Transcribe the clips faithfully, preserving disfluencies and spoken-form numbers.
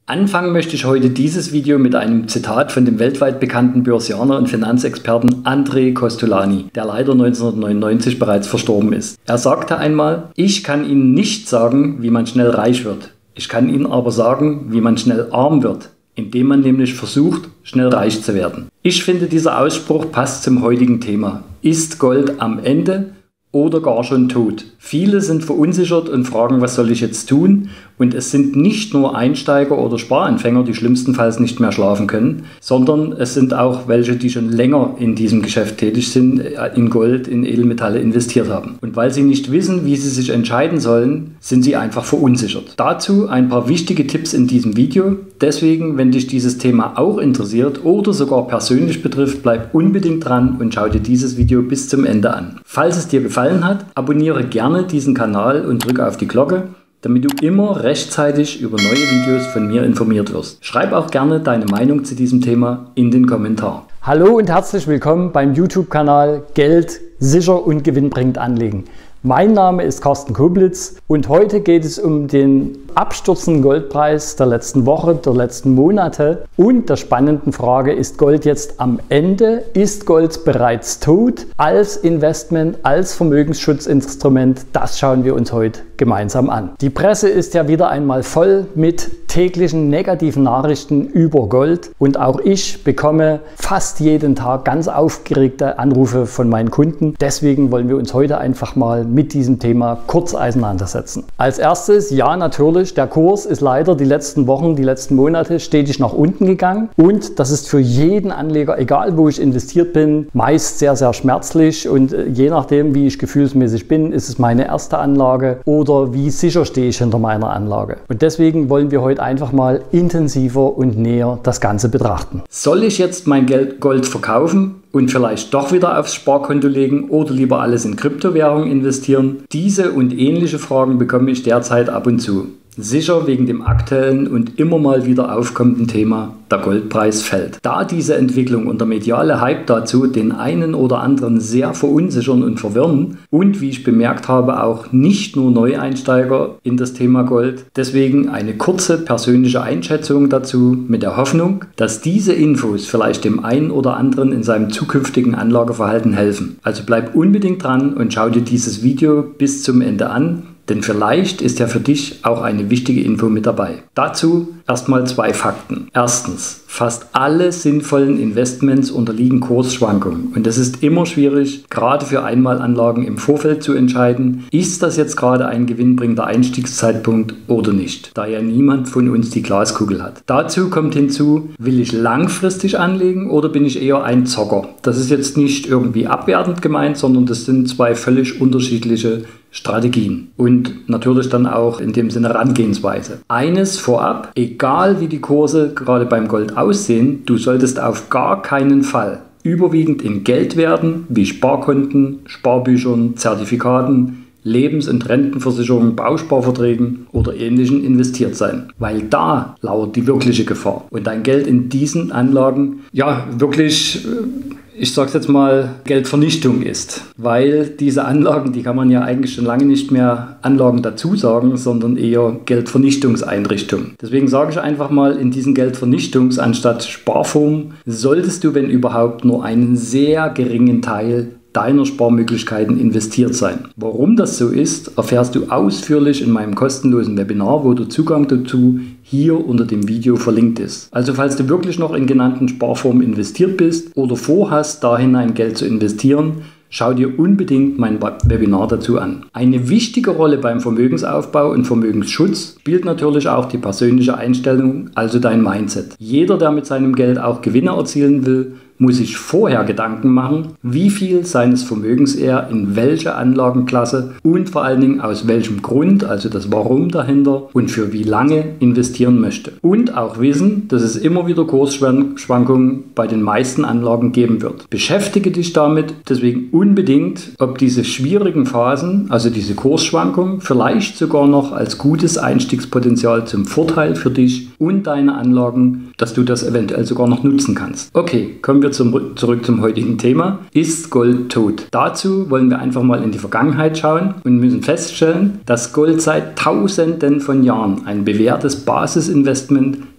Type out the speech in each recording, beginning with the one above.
Anfangen möchte ich heute dieses Video mit einem Zitat von dem weltweit bekannten Börsianer und Finanzexperten André Kostolany, der leider neunzehnhundertneunundneunzig bereits verstorben ist. Er sagte einmal: Ich kann Ihnen nicht sagen, wie man schnell reich wird. Ich kann Ihnen aber sagen, wie man schnell arm wird, indem man nämlich versucht, schnell reich zu werden. Ich finde, dieser Ausspruch passt zum heutigen Thema. Ist Gold am Ende oder gar schon tot? Viele sind verunsichert und fragen, was soll ich jetzt tun? Und es sind nicht nur Einsteiger oder Sparanfänger, die schlimmstenfalls nicht mehr schlafen können, sondern es sind auch welche, die schon länger in diesem Geschäft tätig sind, in Gold, in Edelmetalle investiert haben. Und weil sie nicht wissen, wie sie sich entscheiden sollen, sind sie einfach verunsichert. Dazu ein paar wichtige Tipps in diesem Video. Deswegen, wenn dich dieses Thema auch interessiert oder sogar persönlich betrifft, bleib unbedingt dran und schau dir dieses Video bis zum Ende an. Falls es dir gefallen hat, abonniere gerne diesen Kanal und drücke auf die Glocke, damit du immer rechtzeitig über neue Videos von mir informiert wirst. Schreib auch gerne deine Meinung zu diesem Thema in den Kommentar. Hallo und herzlich willkommen beim YouTube-Kanal Geld sicher und gewinnbringend anlegen. Mein Name ist Carsten Koblitz und heute geht es um den abstürzenden Goldpreis der letzten Woche, der letzten Monate und der spannenden Frage: Ist Gold jetzt am Ende? Ist Gold bereits tot als Investment, als Vermögensschutzinstrument? Das schauen wir uns heute gemeinsam an. Die Presse ist ja wieder einmal voll mit täglichen negativen Nachrichten über Gold und auch ich bekomme fast jeden Tag ganz aufgeregte Anrufe von meinen Kunden. Deswegen wollen wir uns heute einfach mal mit diesem Thema kurz auseinandersetzen. Als erstes, ja natürlich, der Kurs ist leider die letzten Wochen, die letzten Monate stetig nach unten gegangen und das ist für jeden Anleger, egal wo ich investiert bin, meist sehr, sehr schmerzlich und je nachdem, wie ich gefühlsmäßig bin, ist es meine erste Anlage oder wie sicher stehe ich hinter meiner Anlage. Und deswegen wollen wir heute einfach mal intensiver und näher das Ganze betrachten. Soll ich jetzt mein Geld Gold verkaufen und vielleicht doch wieder aufs Sparkonto legen oder lieber alles in Kryptowährungen investieren? Diese und ähnliche Fragen bekomme ich derzeit ab und zu. Sicher wegen dem aktuellen und immer mal wieder aufkommenden Thema, der Goldpreis fällt. Da diese Entwicklung und der mediale Hype dazu den einen oder anderen sehr verunsichern und verwirren und, wie ich bemerkt habe, auch nicht nur Neueinsteiger in das Thema Gold, deswegen eine kurze persönliche Einschätzung dazu mit der Hoffnung, dass diese Infos vielleicht dem einen oder anderen in seinem zukünftigen Anlageverhalten helfen. Also bleib unbedingt dran und schau dir dieses Video bis zum Ende an, denn vielleicht ist ja für dich auch eine wichtige Info mit dabei. Dazu erstmal zwei Fakten. Erstens, fast alle sinnvollen Investments unterliegen Kursschwankungen und es ist immer schwierig, gerade für Einmalanlagen im Vorfeld zu entscheiden, ist das jetzt gerade ein gewinnbringender Einstiegszeitpunkt oder nicht, da ja niemand von uns die Glaskugel hat. Dazu kommt hinzu, will ich langfristig anlegen oder bin ich eher ein Zocker? Das ist jetzt nicht irgendwie abwertend gemeint, sondern das sind zwei völlig unterschiedliche Strategien und natürlich dann auch in dem Sinne Herangehensweise. Eines vorab, egal wie die Kurse gerade beim Gold aussehen, du solltest auf gar keinen Fall überwiegend in Geldwerten wie Sparkonten, Sparbüchern, Zertifikaten, Lebens- und Rentenversicherungen, Bausparverträgen oder Ähnlichem investiert sein, weil da lauert die wirkliche Gefahr und dein Geld in diesen Anlagen ja wirklich, ich sage es jetzt mal, Geldvernichtung ist, weil diese Anlagen, die kann man ja eigentlich schon lange nicht mehr Anlagen dazu sagen, sondern eher Geldvernichtungseinrichtungen. Deswegen sage ich einfach mal, in diesen Geldvernichtungs- anstatt Sparformen solltest du, wenn überhaupt, nur einen sehr geringen Teil deiner Sparmöglichkeiten investiert sein. Warum das so ist, erfährst du ausführlich in meinem kostenlosen Webinar, wo der Zugang dazu hier unter dem Video verlinkt ist. Also falls du wirklich noch in genannten Sparformen investiert bist oder vorhast, da hinein Geld zu investieren, schau dir unbedingt mein Webinar dazu an. Eine wichtige Rolle beim Vermögensaufbau und Vermögensschutz spielt natürlich auch die persönliche Einstellung, also dein Mindset. Jeder, der mit seinem Geld auch Gewinne erzielen will, muss sich vorher Gedanken machen, wie viel seines Vermögens er in welche Anlagenklasse und vor allen Dingen aus welchem Grund, also das Warum dahinter und für wie lange investieren möchte. Und auch wissen, dass es immer wieder Kursschwankungen bei den meisten Anlagen geben wird. Beschäftige dich damit deswegen unbedingt, ob diese schwierigen Phasen, also diese Kursschwankungen, vielleicht sogar noch als gutes Einstiegspotenzial zum Vorteil für dich und deine Anlagen, dass du das eventuell sogar noch nutzen kannst. Okay, kommen wir Zum, zurück zum heutigen Thema. Ist Gold tot? Dazu wollen wir einfach mal in die Vergangenheit schauen und müssen feststellen, dass Gold seit Tausenden von Jahren ein bewährtes Basisinvestment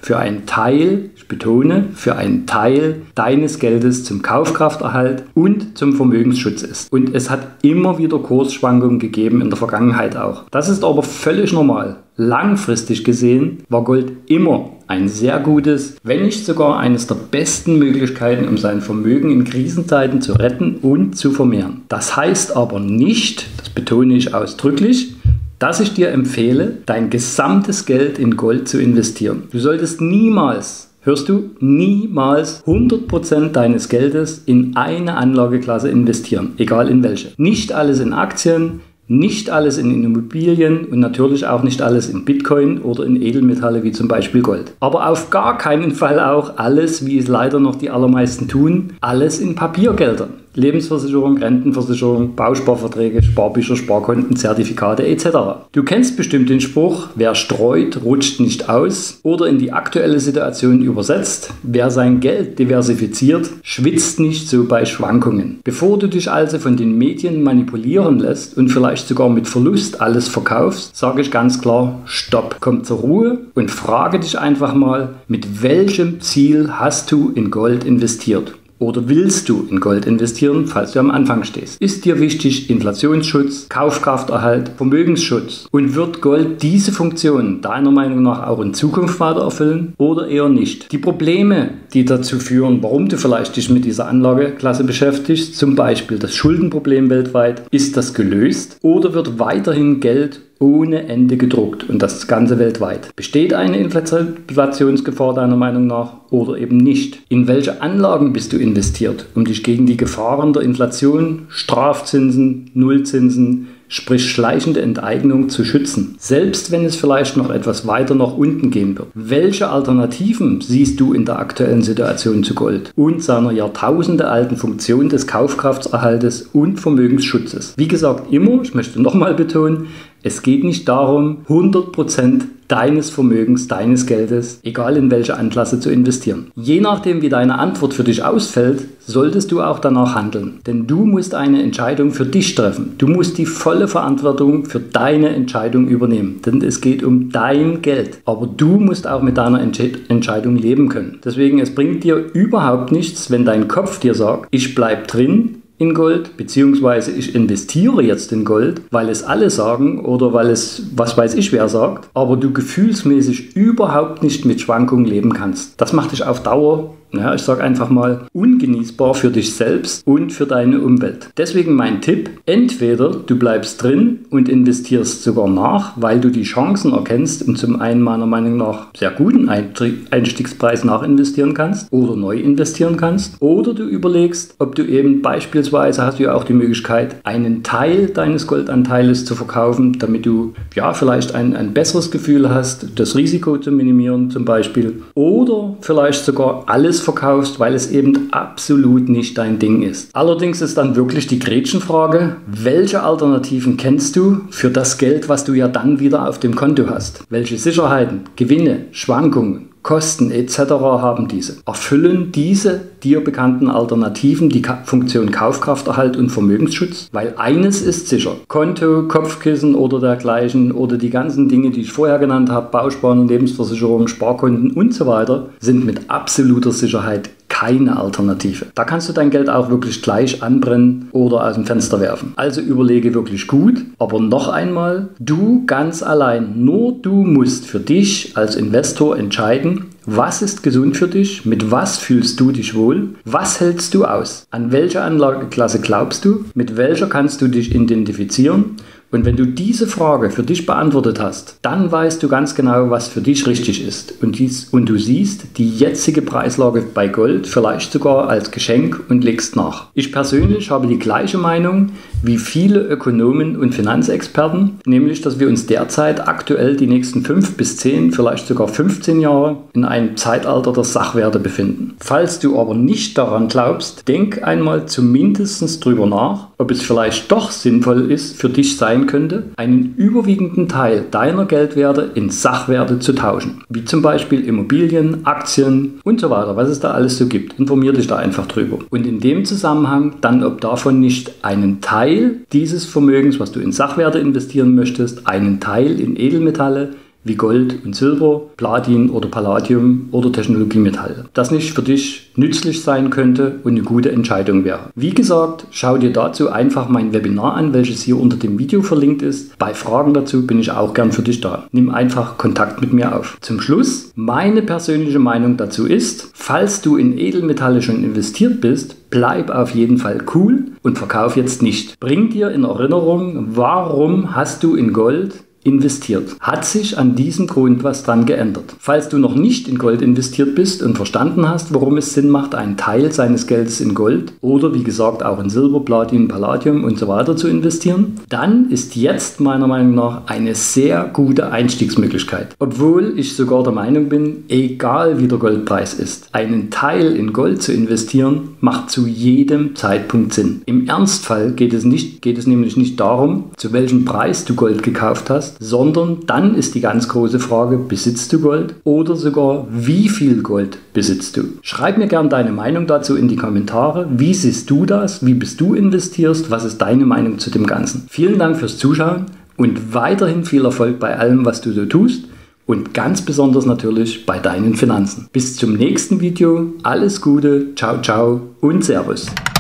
für einen Teil, ich betone, für einen Teil deines Geldes zum Kaufkrafterhalt und zum Vermögensschutz ist. Und es hat immer wieder Kursschwankungen gegeben, in der Vergangenheit auch. Das ist aber völlig normal. Langfristig gesehen war Gold immer ein sehr gutes, wenn nicht sogar eines der besten Möglichkeiten, um sein Vermögen in Krisenzeiten zu retten und zu vermehren. Das heißt aber nicht, das betone ich ausdrücklich, dass ich dir empfehle, dein gesamtes Geld in Gold zu investieren. Du solltest niemals, hörst du, niemals hundert Prozent deines Geldes in eine Anlageklasse investieren, egal in welche. Nicht alles in Aktien, nicht alles in Immobilien und natürlich auch nicht alles in Bitcoin oder in Edelmetalle wie zum Beispiel Gold. Aber auf gar keinen Fall auch alles, wie es leider noch die allermeisten tun, alles in Papiergeldern. Lebensversicherung, Rentenversicherung, Bausparverträge, Sparbücher, Sparkonten, Zertifikate et cetera. Du kennst bestimmt den Spruch, wer streut, rutscht nicht aus, oder in die aktuelle Situation übersetzt, wer sein Geld diversifiziert, schwitzt nicht so bei Schwankungen. Bevor du dich also von den Medien manipulieren lässt und vielleicht sogar mit Verlust alles verkaufst, sage ich ganz klar, stopp. Komm zur Ruhe und frage dich einfach mal, mit welchem Ziel hast du in Gold investiert? Oder willst du in Gold investieren, falls du am Anfang stehst? Ist dir wichtig Inflationsschutz, Kaufkrafterhalt, Vermögensschutz? Und wird Gold diese Funktion deiner Meinung nach auch in Zukunft weiter erfüllen oder eher nicht? Die Probleme, die dazu führen, warum du vielleicht dich mit dieser Anlageklasse beschäftigst, zum Beispiel das Schuldenproblem weltweit, ist das gelöst oder wird weiterhin Geld ohne Ende gedruckt und das Ganze weltweit? Besteht eine Inflationsgefahr deiner Meinung nach oder eben nicht? In welche Anlagen bist du investiert, um dich gegen die Gefahren der Inflation, Strafzinsen, Nullzinsen, sprich schleichende Enteignung zu schützen, selbst wenn es vielleicht noch etwas weiter nach unten gehen wird? Welche Alternativen siehst du in der aktuellen Situation zu Gold und seiner jahrtausendealten Funktion des Kaufkrafterhaltes und Vermögensschutzes? Wie gesagt, immer, ich möchte nochmal betonen, es geht nicht darum, hundert Prozent deines Vermögens, deines Geldes, egal in welche Anklasse, zu investieren. Je nachdem, wie deine Antwort für dich ausfällt, solltest du auch danach handeln. Denn du musst eine Entscheidung für dich treffen. Du musst die volle Verantwortung für deine Entscheidung übernehmen. Denn es geht um dein Geld. Aber du musst auch mit deiner Entsch- Entscheidung leben können. Deswegen, es bringt dir überhaupt nichts, wenn dein Kopf dir sagt, ich bleib drin in Gold, beziehungsweise ich investiere jetzt in Gold, weil es alle sagen oder weil es, was weiß ich wer sagt, aber du gefühlsmäßig überhaupt nicht mit Schwankungen leben kannst. Das macht dich auf Dauer, ja, ich sage einfach mal, ungenießbar für dich selbst und für deine Umwelt. Deswegen mein Tipp, entweder du bleibst drin und investierst sogar nach, weil du die Chancen erkennst und zum einen meiner Meinung nach sehr guten Einstiegspreis nachinvestieren kannst oder neu investieren kannst, oder du überlegst, ob du eben beispielsweise, hast du ja auch die Möglichkeit, einen Teil deines Goldanteiles zu verkaufen, damit du ja vielleicht ein, ein besseres Gefühl hast, das Risiko zu minimieren zum Beispiel, oder vielleicht sogar alles verkaufst, weil es eben absolut nicht dein Ding ist. Allerdings ist dann wirklich die Gretchenfrage, welche Alternativen kennst du für das Geld, was du ja dann wieder auf dem Konto hast? Welche Sicherheiten, Gewinne, Schwankungen, Kosten et cetera haben diese? Erfüllen diese dir bekannten Alternativen die Ka- Funktion Kaufkrafterhalt und Vermögensschutz? Weil eines ist sicher, Konto, Kopfkissen oder dergleichen oder die ganzen Dinge, die ich vorher genannt habe, Bausparen, Lebensversicherung, Sparkonten und so weiter, sind mit absoluter Sicherheit keine Alternative. Da kannst du dein Geld auch wirklich gleich anbrennen oder aus dem Fenster werfen. Also überlege wirklich gut, aber noch einmal, du ganz allein, nur du musst für dich als Investor entscheiden, was ist gesund für dich, mit was fühlst du dich wohl, was hältst du aus, an welche Anlageklasse glaubst du, mit welcher kannst du dich identifizieren. Und wenn du diese Frage für dich beantwortet hast, dann weißt du ganz genau, was für dich richtig ist. Und, dies, und du siehst die jetzige Preislage bei Gold vielleicht sogar als Geschenk und legst nach. Ich persönlich habe die gleiche Meinung wie viele Ökonomen und Finanzexperten, nämlich, dass wir uns derzeit aktuell die nächsten fünf bis zehn, vielleicht sogar fünfzehn Jahre in einem Zeitalter der Sachwerte befinden. Falls du aber nicht daran glaubst, denk einmal zumindest drüber nach, ob es vielleicht doch sinnvoll ist, für dich sein könnte, einen überwiegenden Teil deiner Geldwerte in Sachwerte zu tauschen. Wie zum Beispiel Immobilien, Aktien und so weiter, was es da alles so gibt. Informier dich da einfach drüber. Und in dem Zusammenhang dann, ob davon nicht einen Teil dieses Vermögens, was du in Sachwerte investieren möchtest, einen Teil in Edelmetalle, wie Gold und Silber, Platin oder Palladium oder Technologiemetalle, das nicht für dich nützlich sein könnte und eine gute Entscheidung wäre. Wie gesagt, schau dir dazu einfach mein Webinar an, welches hier unter dem Video verlinkt ist. Bei Fragen dazu bin ich auch gern für dich da. Nimm einfach Kontakt mit mir auf. Zum Schluss, meine persönliche Meinung dazu ist, falls du in Edelmetalle schon investiert bist, bleib auf jeden Fall cool und verkauf jetzt nicht. Bring dir in Erinnerung, warum hast du in Gold investiert? Hat sich an diesem Grund was dran geändert? Falls du noch nicht in Gold investiert bist und verstanden hast, warum es Sinn macht, einen Teil seines Geldes in Gold oder wie gesagt auch in Silber, Platin, Palladium und so weiter zu investieren, dann ist jetzt meiner Meinung nach eine sehr gute Einstiegsmöglichkeit. Obwohl ich sogar der Meinung bin, egal wie der Goldpreis ist, einen Teil in Gold zu investieren, macht zu jedem Zeitpunkt Sinn. Im Ernstfall geht es, nicht, geht es nämlich nicht darum, zu welchem Preis du Gold gekauft hast, sondern dann ist die ganz große Frage, besitzt du Gold oder sogar wie viel Gold besitzt du? Schreib mir gerne deine Meinung dazu in die Kommentare. Wie siehst du das? Wie bist du investierst? Was ist deine Meinung zu dem Ganzen? Vielen Dank fürs Zuschauen und weiterhin viel Erfolg bei allem, was du so tust und ganz besonders natürlich bei deinen Finanzen. Bis zum nächsten Video. Alles Gute, ciao, ciao und Servus.